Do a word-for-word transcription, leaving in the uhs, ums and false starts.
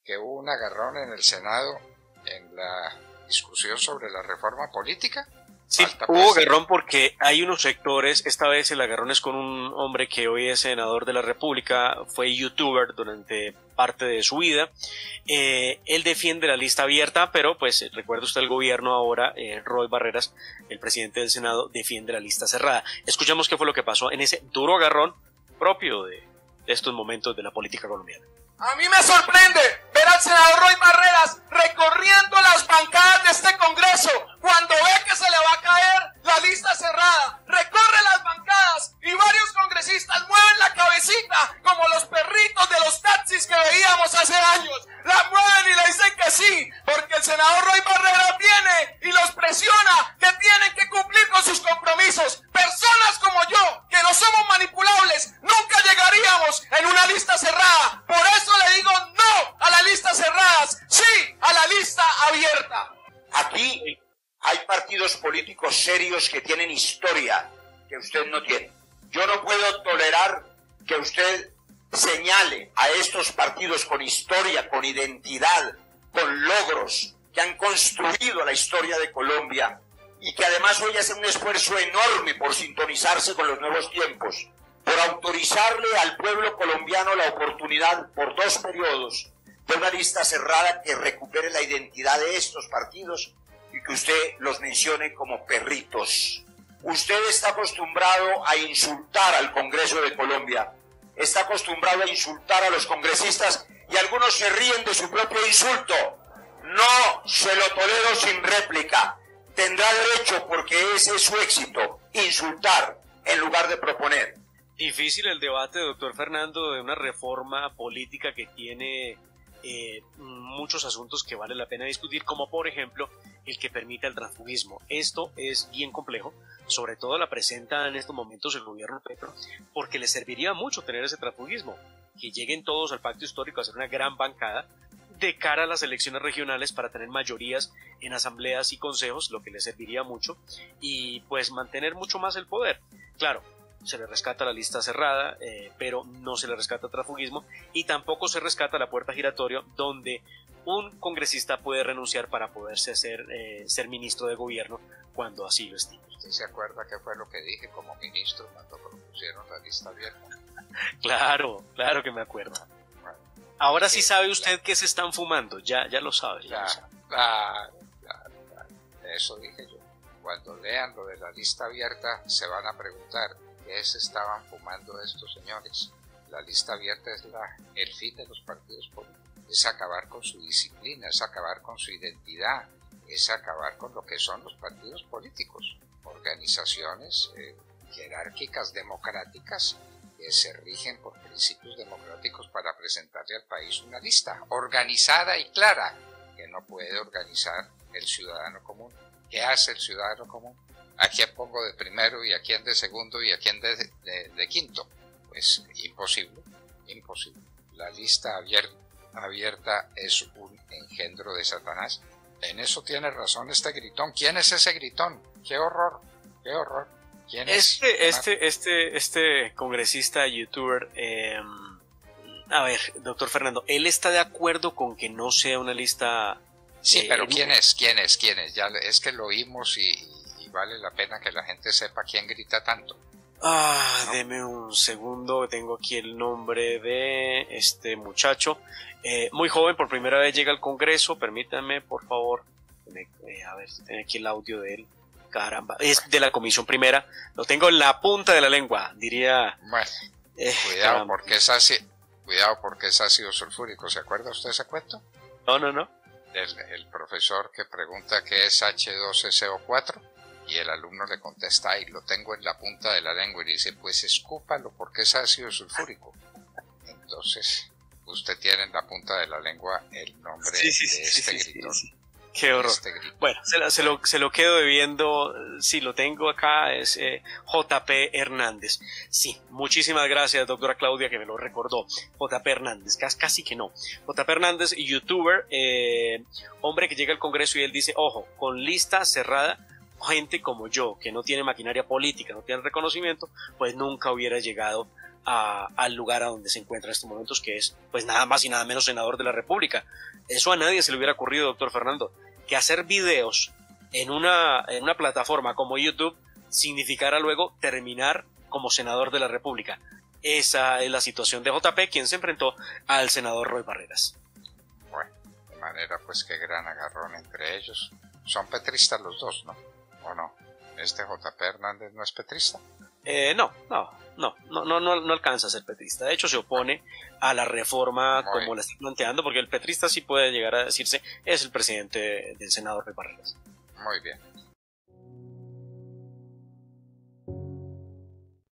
que hubo un agarrón en el Senado en la discusión sobre la reforma política. Sí, hubo agarrón porque hay unos sectores, esta vez el agarrón es con un hombre que hoy es senador de la República, fue youtuber durante parte de su vida, eh, él defiende la lista abierta, pero pues recuerda usted el gobierno ahora, eh, Roy Barreras, el presidente del Senado, defiende la lista cerrada. Escuchamos qué fue lo que pasó en ese duro agarrón propio de, de estos momentos de la política colombiana. A mí me sorprende ver al senador Roy Barreras recorriendo las bancadas de este Congreso cuando ve que se le va a caer la lista cerrada. Recorre las bancadas y varios congresistas mueven la cabecita como los perritos de los taxis que veíamos hace años. La mueven y le dicen que sí, porque el senador Roy Barreras viene y los presiona que tienen que cumplir con sus compromisos. Personas como yo, que no somos manipulables, nunca llegaríamos en una lista cerrada. Por eso le digo no a las listas cerradas, sí a la lista abierta. Aquí hay partidos políticos serios que tienen historia que usted no tiene. Yo no puedo tolerar que usted señale a estos partidos con historia, con identidad, con logros que han construido la historia de Colombia y que además hoy hacen un esfuerzo enorme por sintonizarse con los nuevos tiempos, por autorizarle al pueblo colombiano la oportunidad por dos periodos de una lista cerrada que recupere la identidad de estos partidos y que usted los mencione como perritos. Usted está acostumbrado a insultar al Congreso de Colombia, está acostumbrado a insultar a los congresistas y algunos se ríen de su propio insulto. No se lo tolero sin réplica. Tendrá derecho porque ese es su éxito, insultar en lugar de proponer. Difícil el debate, doctor Fernando, de una reforma política que tiene eh, muchos asuntos que vale la pena discutir, como por ejemplo el que permita el transfugismo. Esto es bien complejo, sobre todo la presenta en estos momentos el gobierno Petro, porque le serviría mucho tener ese transfugismo, que lleguen todos al pacto histórico a hacer una gran bancada de cara a las elecciones regionales para tener mayorías en asambleas y consejos, lo que le serviría mucho, y pues mantener mucho más el poder. Claro, se le rescata la lista cerrada, eh, pero no se le rescata el transfugismo y tampoco se rescata la puerta giratoria donde un congresista puede renunciar para poderse hacer, eh, ser ministro de gobierno cuando así lo estime. ¿Usted se acuerda qué fue lo que dije como ministro cuando propusieron la lista abierta? Claro, claro que me acuerdo. Bueno, Ahora sí, sí sabe usted que se están fumando, ya, ya lo sabe. Ya claro, lo sabe. Claro, claro, claro. Eso dije yo. Cuando lean lo de la lista abierta se van a preguntar ¿qué se estaban fumando estos señores? La lista abierta es la, el fin de los partidos políticos. Es acabar con su disciplina, es acabar con su identidad, es acabar con lo que son los partidos políticos. Organizaciones eh, jerárquicas, democráticas, que se rigen por principios democráticos para presentarle al país una lista organizada y clara, que no puede organizar el ciudadano común. ¿Qué hace el ciudadano común? ¿A quién pongo de primero y a quién de segundo y a quién de, de, de quinto? Pues imposible, imposible. La lista abierta, abierta es un engendro de Satanás. En eso tiene razón este gritón. ¿Quién es ese gritón? ¡Qué horror! ¡Qué horror! ¿Quién este, es? Este, este, este congresista, youtuber, eh, a ver, doctor Fernando, ¿él está de acuerdo con que no sea una lista? Sí, eh, pero ¿quién es? ¿Quién es? ¿Quién es? Ya es que lo oímos y, y vale la pena que la gente sepa quién grita tanto. Ah, ¿no? Deme un segundo, tengo aquí el nombre de este muchacho, eh, muy joven, por primera vez llega al Congreso, permítanme, por favor, me, eh, a ver, tengo aquí el audio de él, caramba, es de la Comisión Primera, lo tengo en la punta de la lengua, diría. Bueno, eh, cuidado caramba. porque es ácido, cuidado porque es ácido sulfúrico, ¿se acuerda usted ese cuento? No, no, no. El, el profesor que pregunta qué es hache dos ese o cuatro y el alumno le contesta, ay, lo tengo en la punta de la lengua, y le dice, pues escúpalo porque es ácido sulfúrico. Entonces, usted tiene en la punta de la lengua el nombre sí, sí, de sí, este sí, gritón. sí, sí. Qué horror. Este gritón. Bueno, se lo, se, lo, se lo quedo debiendo, sí, lo tengo acá, es eh, J P Hernández. Sí, muchísimas gracias, doctora Claudia, que me lo recordó. J P Hernández, casi, casi que no. J P Hernández, youtuber, eh, hombre que llega al Congreso y él dice, ojo, con lista cerrada, gente como yo, que no tiene maquinaria política, no tiene reconocimiento, pues nunca hubiera llegado a, al lugar a donde se encuentra en estos momentos, que es pues nada más y nada menos senador de la República. Eso a nadie se le hubiera ocurrido, doctor Fernando, que hacer videos en una, en una plataforma como YouTube significara luego terminar como senador de la República. Esa es la situación de J P, quien se enfrentó al senador Roy Barreras. Bueno, de manera pues que gran agarrón entre ellos. Son petristas los dos, ¿no? ¿O no? ¿Este J P Hernández no es petrista? Eh, no, no, no, no, no, no, no alcanza a ser petrista. De hecho, se opone a la reforma Muy como bien. la está planteando, porque el petrista sí puede llegar a decirse es el presidente del Senado, Roy Barreras. Muy bien.